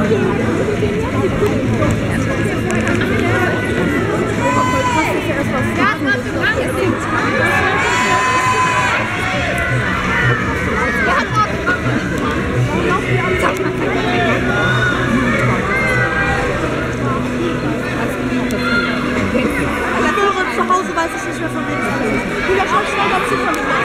Zu Hause weiß ich nicht mehr von wem es ist. Wieder schon schnell dazu von mir.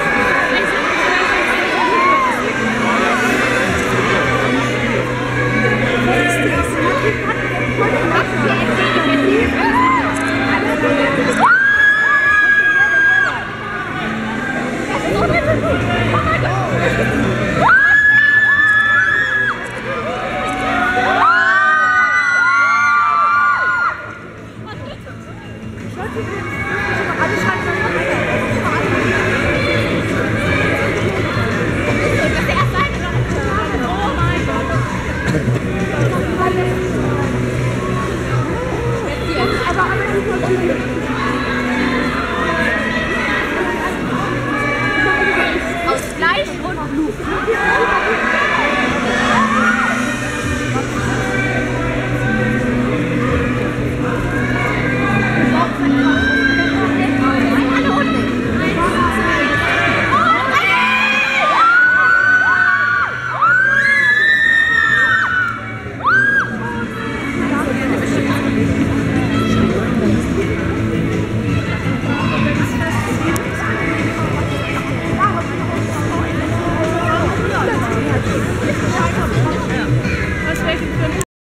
Aus Fleisch und Blut.